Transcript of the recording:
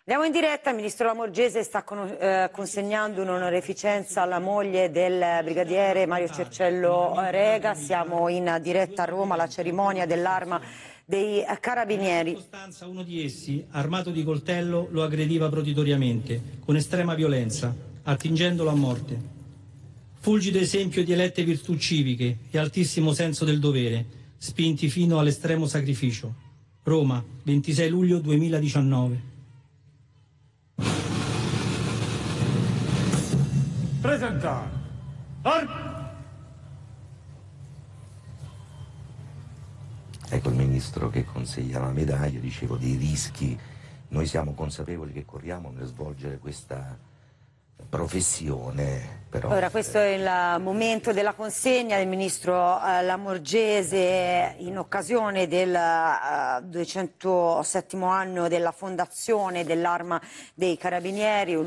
Andiamo in diretta, il ministro Lamorgese sta consegnando un'onorificenza alla moglie del brigadiere Mario Cerciello Rega. Siamo in diretta a Roma alla cerimonia dell'Arma dei Carabinieri. In sostanza uno di essi, armato di coltello, lo aggrediva proditoriamente, con estrema violenza, attingendolo a morte. Fulgido esempio di elette virtù civiche e altissimo senso del dovere, spinti fino all'estremo sacrificio. Roma, 26 luglio 2019. Presentare. Ecco il ministro che consegna la medaglia, dicevo, dei rischi. Noi siamo consapevoli che corriamo nel svolgere questa professione, però... Ora, questo è il momento della consegna del ministro Lamorgese in occasione del 207° anno della fondazione dell'Arma dei Carabinieri.